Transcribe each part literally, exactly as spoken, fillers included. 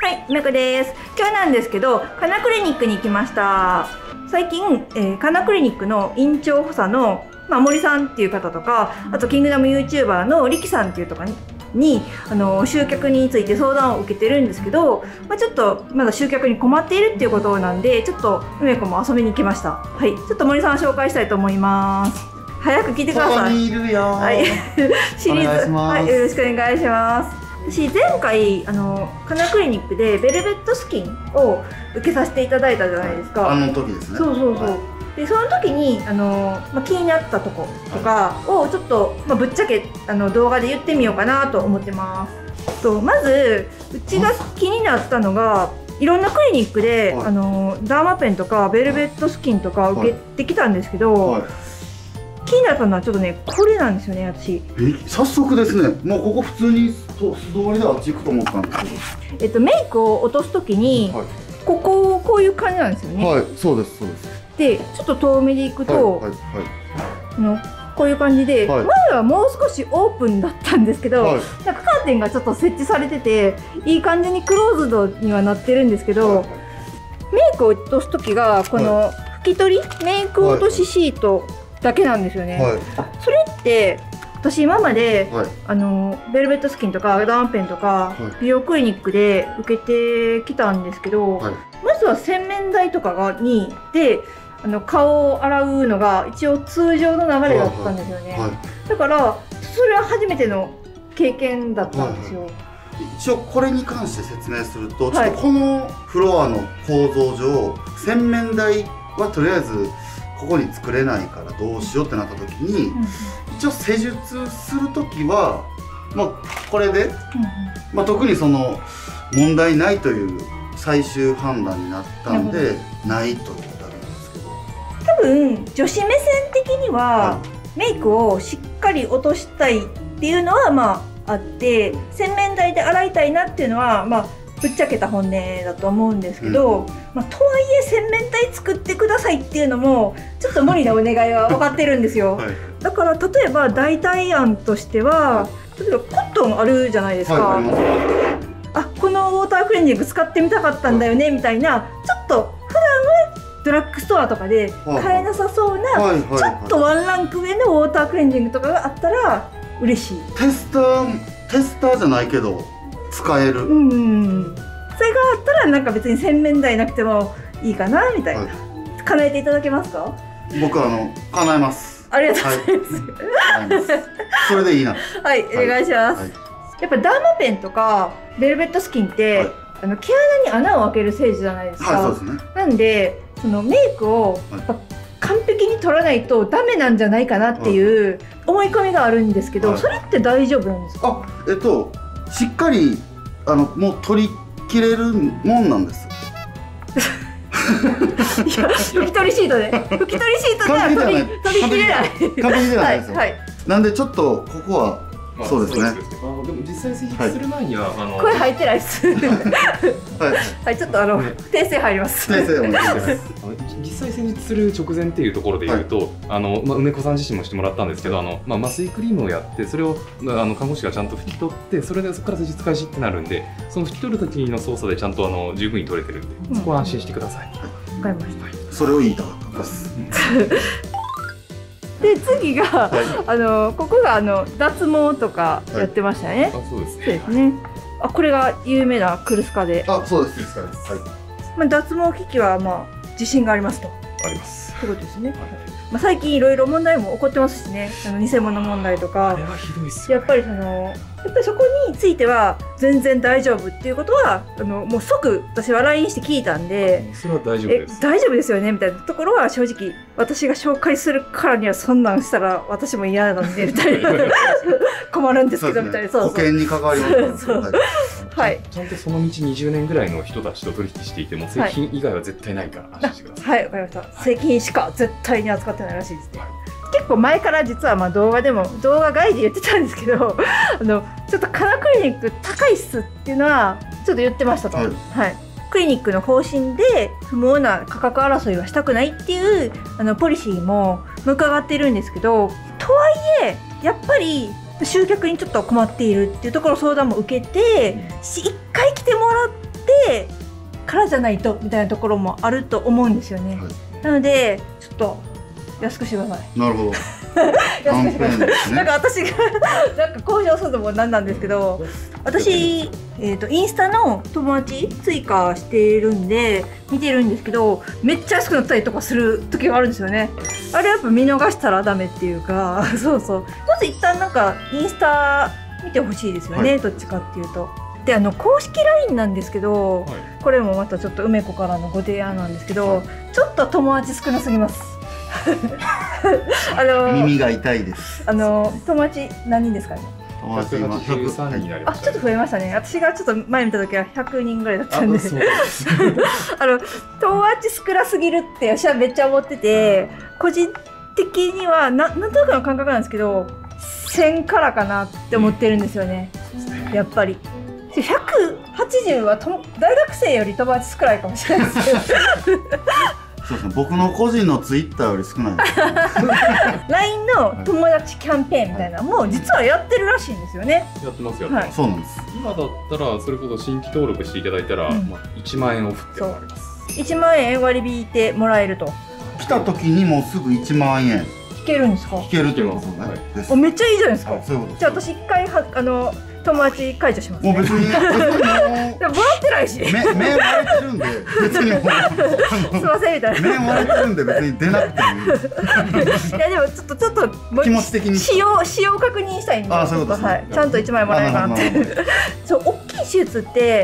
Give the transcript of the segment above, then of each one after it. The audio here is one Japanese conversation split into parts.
はい、めくです。今日なんですけど、カナクリニックに行きました。最近、えー、カナクリニックの院長補佐の、まあ、森さんっていう方とか、あとキングダム ユーチューバー のリキさんっていうとかに、にあの集客について相談を受けてるんですけど、まあ、ちょっとまだ集客に困っているっていうことなんで、ちょっと梅子も遊びに行きました。はい、ちょっと森さんを紹介したいと思います。早く聞いてください。 ここにいるよ。 はい、シリーズ、はい、よろしくお願いします。私前回あのカナクリニックでベルベットスキンを受けさせていただいたじゃないですか。 あの時ですね。 そうそうそう。はい、でその時にあの、まあ、気になったとことかをちょっと、まあ、ぶっちゃけあの動画で言ってみようかなと思ってます。とまずうちが気になったのが、いろんなクリニックで、はい、あのダーマペンとかベルベットスキンとか受けてきたんですけど、はいはい、気になったのはちょっとねこれなんですよね、私。 え早速ですね。もうここ普通に素通りであっち行くと思ったんですけど、 えっとメイクを落とすときに、はい、こここういう感じなんですよね。 はい、そうですそうです。 でちょっと遠目でいくと、はいはいはい、あのこういう感じで、はい、前はもう少しオープンだったんですけど、はい、なんかカーテンがちょっと設置されてていい感じにクローズドにはなってるんですけど、はい、メイクを落とすときがこの拭き取り、はい、メイク落としシートだけなんですよね。はい、それって私今まで、はい、あのベルベットスキンとかダーマペンとか、はい、美容クリニックで受けてきたんですけど、はい、まずは洗面台とかがにであの顔を洗うのが一応通常の流れだったんですよね。はいはい、だからそれは初めての経験だったんですよ。はいはい、 一応これに関して説明すると、ちょっとこのフロアの構造上、洗面台はとりあえずここに作れないからどうしようってなった時に、うん、一応施術する時は、まあ、これで、うん、まあ、特にその問題ないという最終判断になったんで、ないというだけなんですけど、 多分女子目線的には、はい、メイクをしっかり落としたいっていうのはまああって、洗面台で洗いたいなっていうのはまあぶっちゃけた本音だと思うんですけど、うん、まあ、とはいえ洗面台作ってくださいっていうのもちょっと無理なお願いは分かってるんですよ。はい、だから例えば代替案としては、例えばコットンあるじゃないですか。はい、あ、このウォータークレンジング使ってみたかったんだよねみたいな、ちょっと普段はドラッグストアとかで買えなさそうなちょっとワンランク上のウォータークレンジングとかがあったら嬉しい。 テスターテスターじゃないけど使える。うん、 それがあったらなんか別に洗面台なくてもいいかなみたいな。はい、叶えていただけますか？ 僕はあの叶えます。 ありがとうございます。 はい、それでいいな。 はい、お願いします。はい、やっぱダーマペンとかベルベットスキンって、はい、あの毛穴に穴を開ける性質じゃないですか。はい、そうですね。なんでそのメイクをやっぱ完璧に取らないとダメなんじゃないかなっていう思い込みがあるんですけど、はい、それって大丈夫なんですか？ あ、えっとしっかりあのもう取り切れるもんなんです。 いや、拭き取りシートで拭き取りシートでは取り取り切れない。 完璧じゃないですよ。はいはい、なんでちょっとここは、まあ、そうですね。 でも実際施術する前には、はい、あの声入ってないです。はい、はい、ちょっとあの訂正入ります。訂正お願いします。 実際施術する直前っていうところで言うと、はい、あのまあ、梅子さん自身もしてもらったんですけど、あの、まあ、麻酔クリームをやってそれをあの看護師がちゃんと拭き取って、それでそこから施術開始ってなるんで、その拭き取る時の操作でちゃんとあの十分に取れてるんで、うん、そこは安心してください。 わかりました。はい、 それを言いたかったです。 で次が、はい、あのここがあの脱毛とかやってましたね。はい、あ、 そうですね。 そうですね。あ、これが有名なクルスカで。 あ、そうです。クルスカです。はい。 まあ脱毛機器はまあ自信がありますと。 あります。 ってことですね。はい、まあ最近いろいろ問題も起こってますしね。あの偽物問題とか。 あれはひどいっすよね。 やっぱりそのやっぱりそこについては全然大丈夫っていうことはあのもう即私は ライン して聞いたんで、 それは大丈夫です。 大丈夫ですよねみたいなところは正直私が紹介するからにはそんなんしたら私も嫌なんでみたいな困るんですけどみたいな。 保険に関わります。 はい。ちゃんとその道にじゅうねんぐらいの人たちと取引していても製品以外は絶対ないから安心してください。 はい、わかりました。製品しか絶対に扱ってないらしいですね。結構前から実はまあ動画でも動画外で言ってたんですけど、あのちょっとカナクリニック高いっすっていうのはちょっと言ってましたと。はい、はい、クリニックの方針で不毛な価格争いはしたくないっていうあのポリシーも伺っているんですけど、とはいえやっぱり集客にちょっと困っているっていうところ相談も受けて、一回来てもらってからじゃないとみたいなところもあると思うんですよね、はい、なのでちょっと安くしてください。 なるほど安くしてください、ね、なんか私がなんか交渉するのもなんなんですけど、私、えーと、インスタの友達追加してるんで見てるんですけど、めっちゃ安くなったりとかする時があるんですよね。あれやっぱ見逃したらダメっていうかそうそう、まず一旦なんかインスタ見てほしいですよね、はい、どっちかっていうと。であの公式 ライン なんですけど、はい、これもまたちょっと梅子からのご提案なんですけど、はい、ちょっと友達少なすぎますあの耳が痛いです。 あの友達何人ですかね。 ひゃくはちじゅうさんにんになりました、ね。 あ、ちょっと増えましたね。私がちょっと前見た時はひゃくにんぐらいだったんで、あの友達少なすぎるって私はめっちゃ思ってて、個人的にはななんとなくの感覚なんですけど、せんからかなって思ってるんですよね。うん、やっぱりひゃくはちじゅうはと大学生より友達少ないかもしれないですけど。 そうですね、僕の個人のツイッターより少ないです。 ライン の友達キャンペーンみたいなのも実はやってるらしいんですよね。 やってますよ、はい、そうなんです。今だったらそれこそ新規登録していただいたら、うん、まあいちまんえんオフってのがあります。 いちまんえん割り引いてもらえると。 来た時にもうすぐいちまんえん引けるんですか。 引けるってことですね、はい、 おめっちゃいいじゃないですか、 はい、そういうことです。 じゃあ私一回はあの友達解除します、ね。 もう別に、別にもうもらってないし。 目、目割れてるんで、別にもう。 すいませんみたいな。 目割れてるんで、別に出なくてもいい。 いや、でも、ちょっと、ちょっと、 気持ち的に。 使用、使用確認したいんで。 あ、そういうことですね。 はい、ちゃんといちまんえんもらえるかなって。そう、大きい手術って。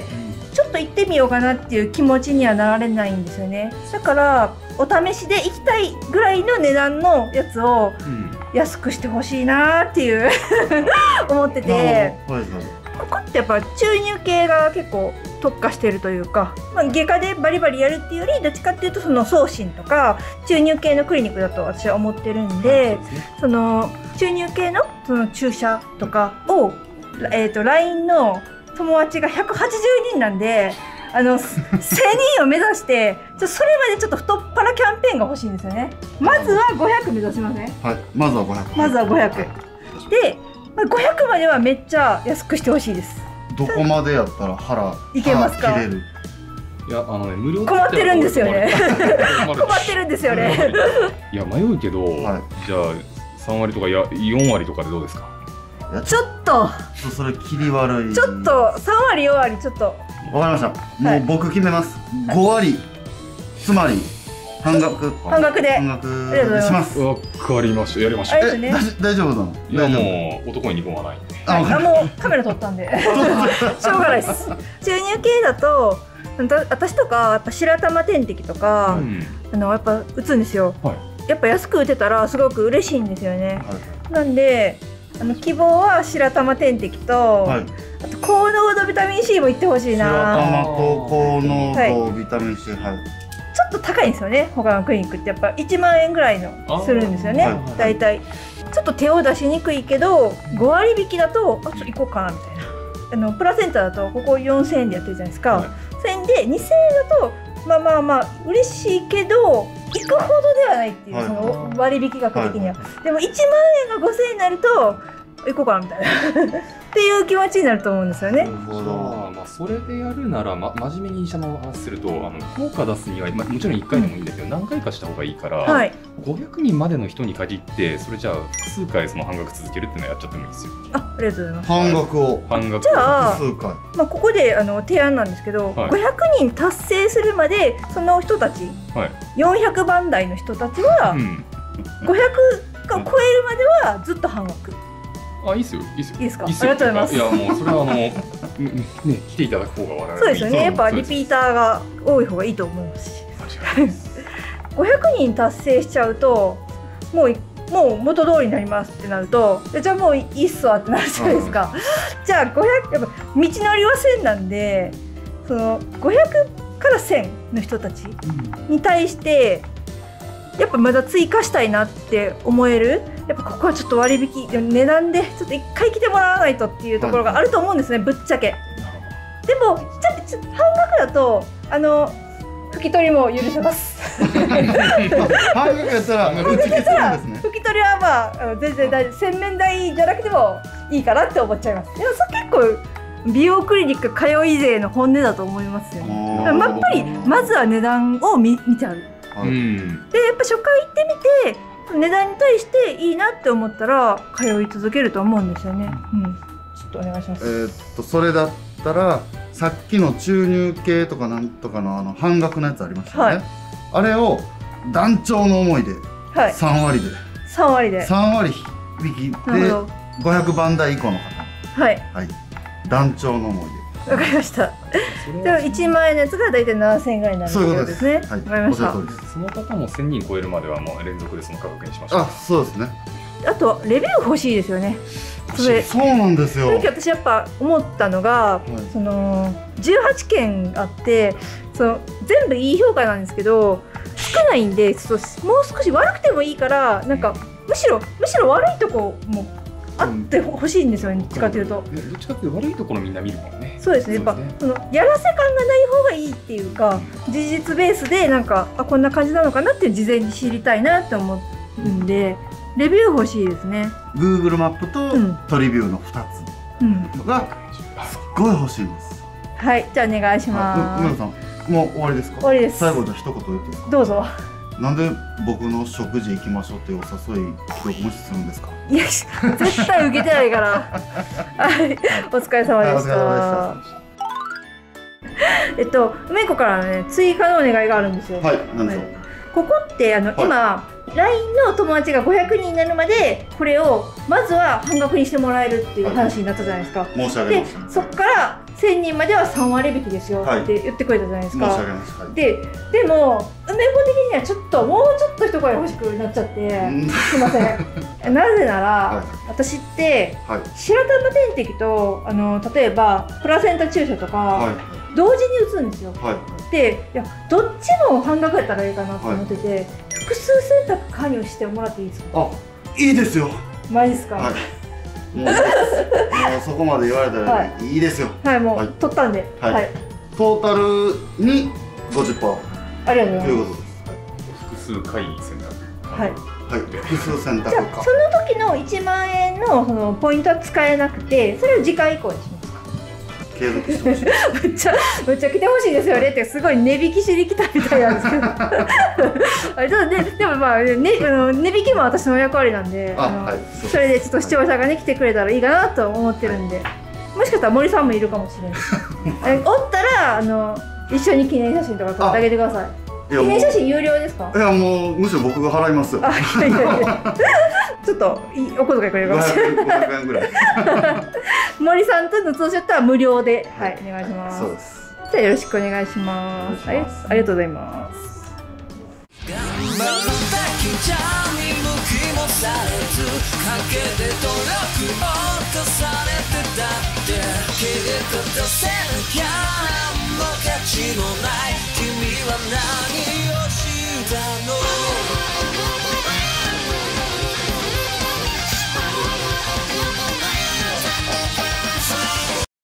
ちょっと行ってみようかなっていう気持ちにはなられないんですよね。だから、お試しで行きたいぐらいの値段のやつを。安くしてほしいなっていう思ってて。ここってやっぱ注入系が結構特化してるというか、まあ、外科でバリバリやるっていうよりどっちかっていうとその送信とか注入系のクリニックだと私は思ってるんで、その注入系のその注射とかを、えーと、ライン の友達がひゃくはちじゅうにんなんで、あのせんにんを目指してちょそれまでちょっと太っ腹キャンペーンが欲しいんですよね。まずはごひゃく目指しません？ はい、まずはごひゃく。 まずはごひゃくでごひゃくまではめっちゃ安くしてほしいです。 どこまでやったら腹いけますか？ 切れる？ いや、あのね、無料困ってるんですよね。困ってるんですよね。 いや、迷うけど、はい、じゃあさんわりとかやよんわりとかでどうですか？ ちょっとそれ切り悪い。 ちょっとさんわりよんわりちょっと。 わかりました。もう僕決めます。はい、ごわり、つまり半額。 半額で。 半額でします。 わかりました。やりました。 え、大丈夫なの？ いや、もう男に二本はないんで。 あ、もうカメラ撮ったんで。しょうがないです。注入系だと、私とかやっぱ白玉点滴とか、あのやっぱ打つんですよ。やっぱ安く打てたらすごく嬉しいんですよね。なんで。あの希望は白玉点滴と、はい、あと高濃度ビタミン C もいってほしいな。 白玉と高濃度ビタミン C、はい、 ちょっと高いんですよね。他のクリニックってやっぱいちまんえんぐらいのするんですよね、はい、だいたいちょっと手を出しにくいけどごわり引きだとあちょっと行こうかなみたいな。あのプラセンタだとここよんせんえんでやってるじゃないですか、はい、それでにせんえんだとまあまあまあ嬉しいけど行くほどではないっていう、はい、その割引額的には、はい、でもいちまんえんがごせんえんになると行こうかなみたいなっていう気持ちになると思うんですよね。 なるほど。まあそれでやるなら、ま、真面目に医者の話するとあの効果出すには、ま、もちろんいっかいでもいいんですけど、うん、何回かした方がいいから、はい、ごひゃくにんまでの人に限ってそれじゃあ複数回その半額続けるっていうのはやっちゃってもいいですよ。 あ、ありがとうございます。 半額を半額じゃあ複数回、 まあ、ここであの提案なんですけど、はい、ごひゃくにん達成するまでその人たち、はい、よんひゃくばん台の人たちは、うん、ごひゃくが超えるまではずっと半額。 あ、いいですよ、いいですよ。 いいですか。ありがとうございます。 いや、もうそれはあのね、来ていただく方が我々 そうですよね。やっぱリピーターが多い方がいいと思いますし。ごひゃくにん達成しちゃうと、もうもう元通りになりますってなると、じゃあもういいっすわってなるじゃないですか。じゃあごひゃくやっぱ道のりはせんなんで、そのごひゃくからせんの人たちに対して。やっぱまだ追加したいなって思える、やっぱここはちょっと割引値段でちょっと一回来てもらわないとっていうところがあると思うんですね、ぶっちゃけ。でもちょっと半額だとあの拭き取りも許せます。 半額やったら拭き取り拭き取りはまあ全然大丈夫、洗面台じゃなくてもいいかなって思っちゃいます。でもそれ結構美容クリニック通い勢の本音だと思いますよね。やっぱりまずは値段を 見, 見ちゃう、はい、でやっぱ初回行ってみて値段に対していいなって思ったら通い続けると思うんですよね、うん、ちょっとお願いします。 えー、っとそれだったらさっきの注入系とかなんとかのあの半額のやつありましたよね、はい、あれを団長の思いでさんわりで、はい、 さんわりでさんわり引きでごひゃくばんだい以降の方、 はい、 はい、団長の思いで。 わかりました。でもいちまんえんのやつが大体ななせんえんぐらいになるということですね。わかりました。 その方もせんにん超えるまではもう連続でその価格にしました。 あ、そうですね。 あとレビュー欲しいですよね。それそうなんですよ。 私やっぱ思ったのが、はい、そのじゅうはちけんあってその全部いい評価なんですけど少ないんでちょっともう少し悪くてもいいからなんかむしろむしろ悪いとこもあってほしいんですよね、どっちかというと。 どっちかというと悪いところみんな見るもんね。 そうですね、やっぱそのやらせ感がない方がいいっていうか、事実ベースでなんかあこんな感じなのかなって事前に知りたいなって思うんで、レビュー欲しいですね。 Google マップとトリビューのふたつがすっごい欲しいんです。 はい、じゃあお願いします。 梅野さんもう終わりですか？ 終わりです。 最後じゃ一言言っていいですか？ どうぞ。 なんで僕の食事行きましょうっていうお誘い記録無視するんですか？ いや絶対受けてないからはい、お疲れ様でした。えっと梅子からね追加のお願いがあるんですよ。 はい、何でしょう。 ここってあの、はい、今 ライン の友達がごひゃくにんになるまでこれをまずは半額にしてもらえるっていう話になったじゃないですか。 申し上げました。 でそこからせんにんまではさんわり引きですよって言ってくれたじゃないですか。 申し上げました。 ででも梅子的にはちょっともうちょっと一声欲しくなっちゃってすいませんなぜなら、はい、私って、はい、白玉点滴とあの例えばプラセンタ注射とか、はい、同時に打つんですよ、はい、でいやどっちも半額やったらいいかなと思ってて、はい、複数選択加入してもらっていいですか？ あ、いいですよ。 マジですか？ はいもうもうそこまで言われたらいいですよ。 はい、もう取ったんで。はい。 トータルに ごじゅっパーセント。 ありがとうございます。 複数回選択。 はい。 はい、複数選択か。 じゃあその時のいちまんえんのそのポイントは使えなくて、それを次回以降にします。 継続してほしい。 めっちゃめっちゃ来てほしいですよねってすごい値引きしに来たみたいなんですけど。あれちょっとねでもまあねあの値引きも私の役割なんで、あの、はい、それでちょっと視聴者がね来てくれたらいいかなと思ってるんで、はい、もしかしたら森さんもいるかもしれない。おったらあの一緒に記念写真とか撮ってあげてください。記念写真有料ですか？ いやもうむしろ僕が払いますよ。あいやいやいやちょっとお小遣いくれるかもしれない。ごひゃくえんぐらい。森さんとのツーショットは無料で、はい、お願いします。 そうです。 じゃあよろしくお願いします。ありがとうございます。頑張るだけじゃ見向きもされず陰で努力を重ねてたって切り崩せなきゃ何の価値もない君は何をしたの